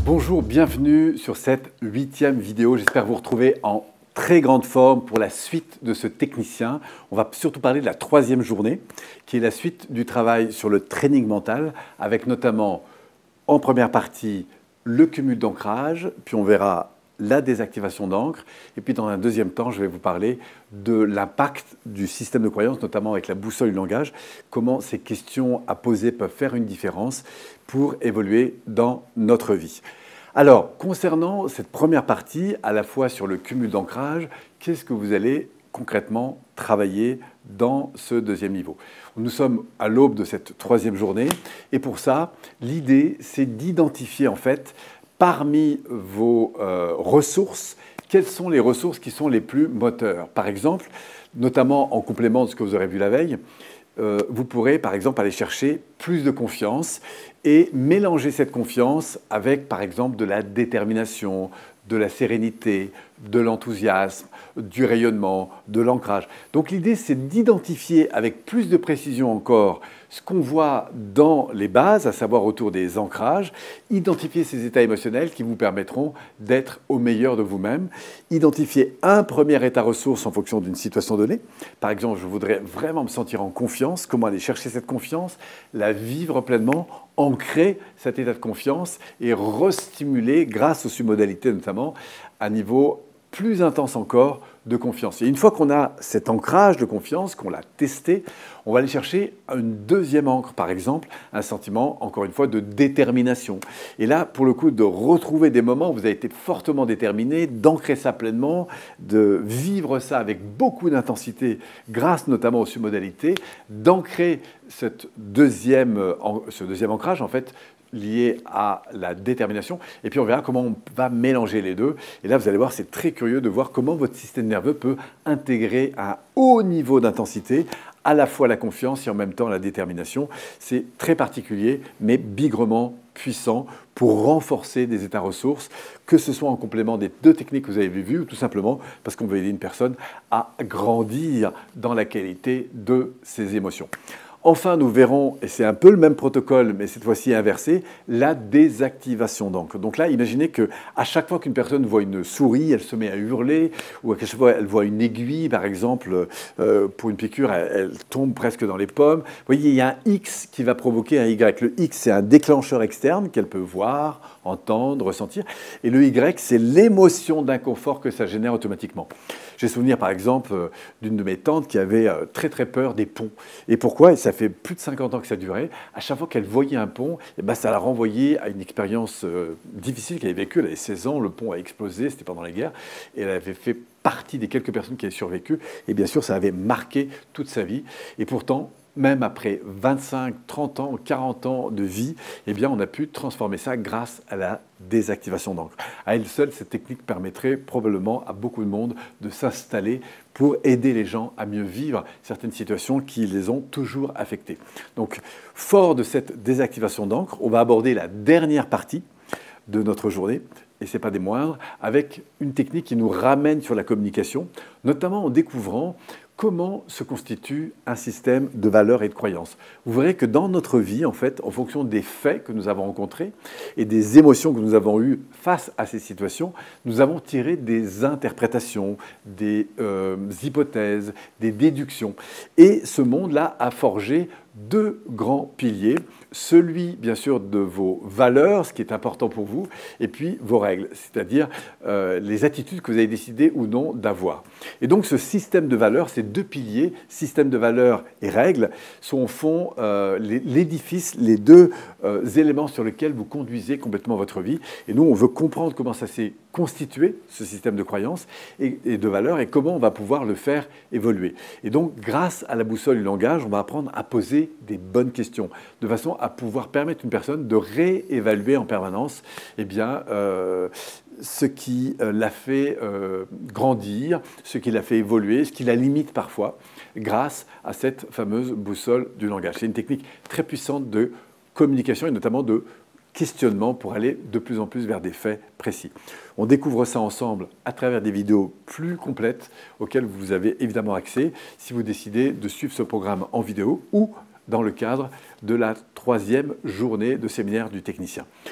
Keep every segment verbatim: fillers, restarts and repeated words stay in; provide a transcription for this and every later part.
Bonjour, bienvenue sur cette huitième vidéo. J'espère vous retrouver en très grande forme pour la suite de ce technicien. On va surtout parler de la troisième journée, qui est la suite du travail sur le training mental, avec notamment en première partie le cumul d'ancrage, puis on verra la désactivation d'encre. Et puis dans un deuxième temps, je vais vous parler de l'impact du système de croyance, notamment avec la boussole du langage, comment ces questions à poser peuvent faire une différence pour évoluer dans notre vie. Alors, concernant cette première partie, à la fois sur le cumul d'ancrage, qu'est-ce que vous allez concrètement travailler dans ce deuxième niveau? Nous sommes à l'aube de cette troisième journée et pour ça, l'idée, c'est d'identifier en fait parmi vos euh, ressources, quelles sont les ressources qui sont les plus moteurs. Par exemple, notamment en complément de ce que vous aurez vu la veille, euh, vous pourrez par exemple aller chercher plus de confiance et mélanger cette confiance avec par exemple de la détermination, de la sérénité, de l'enthousiasme, du rayonnement, de l'ancrage. Donc l'idée, c'est d'identifier avec plus de précision encore ce qu'on voit dans les bases, à savoir autour des ancrages, identifier ces états émotionnels qui vous permettront d'être au meilleur de vous-même, identifier un premier état ressource en fonction d'une situation donnée. Par exemple, je voudrais vraiment me sentir en confiance, comment aller chercher cette confiance, la vivre pleinement, ancrer cet état de confiance et restimuler, grâce aux submodalités notamment, un niveau plus intense encore de confiance. Et une fois qu'on a cet ancrage de confiance, qu'on l'a testé, on va aller chercher une deuxième encre, par exemple, un sentiment, encore une fois, de détermination. Et là, pour le coup, de retrouver des moments où vous avez été fortement déterminé, d'ancrer ça pleinement, de vivre ça avec beaucoup d'intensité, grâce notamment aux submodalités, d'ancrer cette deuxième, ce deuxième ancrage, en fait, lié à la détermination. Et puis on verra comment on va mélanger les deux. Et là, vous allez voir, c'est très curieux de voir comment votre système nerveux peut intégrer un haut niveau d'intensité, à la fois la confiance et en même temps la détermination. C'est très particulier, mais bigrement puissant pour renforcer des états ressources, que ce soit en complément des deux techniques que vous avez vues, ou tout simplement parce qu'on veut aider une personne à grandir dans la qualité de ses émotions. Enfin, nous verrons, et c'est un peu le même protocole, mais cette fois-ci inversé, la désactivation d'encre. Donc là, imaginez qu'à chaque fois qu'une personne voit une souris, elle se met à hurler, ou à chaque fois elle voit une aiguille, par exemple, euh, pour une piqûre, elle, elle tombe presque dans les pommes. Vous voyez, il y a un X qui va provoquer un Y. Le X, c'est un déclencheur externe qu'elle peut voir, entendre, ressentir. Et le Y, c'est l'émotion d'inconfort que ça génère automatiquement. J'ai souvenir, par exemple, d'une de mes tantes qui avait très très peur des ponts. Et pourquoi? Et ça fait plus de cinquante ans que ça durait. À chaque fois qu'elle voyait un pont, eh ben, ça la renvoyait à une expérience euh, difficile qu'elle avait vécue. Elle avait seize ans, le pont a explosé, c'était pendant la guerre. Et elle avait fait partie des quelques personnes qui avaient survécu. Et bien sûr, ça avait marqué toute sa vie. Et pourtant, même après vingt-cinq, trente ans, quarante ans de vie, eh bien, on a pu transformer ça grâce à la désactivation d'encre. À elle seule, cette technique permettrait probablement à beaucoup de monde de s'installer pour aider les gens à mieux vivre certaines situations qui les ont toujours affectés. Donc, fort de cette désactivation d'encre, on va aborder la dernière partie de notre journée, et ce n'est pas des moindres, avec une technique qui nous ramène sur la communication, notamment en découvrant comment se constitue un système de valeurs et de croyances. Vous verrez que dans notre vie, en fait, en fonction des faits que nous avons rencontrés et des émotions que nous avons eues face à ces situations, nous avons tiré des interprétations, des euh, hypothèses, des déductions. Et ce monde-là a forgé deux grands piliers, celui bien sûr de vos valeurs, ce qui est important pour vous, et puis vos règles, c'est-à-dire euh, les attitudes que vous avez décidé ou non d'avoir. Et donc ce système de valeurs, ces deux piliers, système de valeurs et règles, sont au fond euh, l'édifice, les deux euh, éléments sur lesquels vous conduisez complètement votre vie. Et nous, on veut comprendre comment ça s'est constitué, ce système de croyances et, et de valeurs, et comment on va pouvoir le faire évoluer. Et donc, grâce à la boussole du langage, on va apprendre à poser des bonnes questions, de façon à pouvoir permettre à une personne de réévaluer en permanence eh bien, euh, ce qui euh, l'a fait euh, grandir, ce qui l'a fait évoluer, ce qui la limite parfois, grâce à cette fameuse boussole du langage. C'est une technique très puissante de communication et notamment de questionnement pour aller de plus en plus vers des faits précis. On découvre ça ensemble à travers des vidéos plus complètes auxquelles vous avez évidemment accès si vous décidez de suivre ce programme en vidéo ou dans le cadre de la troisième journée de séminaire du technicien.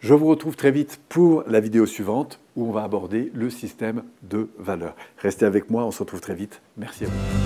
Je vous retrouve très vite pour la vidéo suivante où on va aborder le système de valeurs. Restez avec moi, on se retrouve très vite. Merci à vous.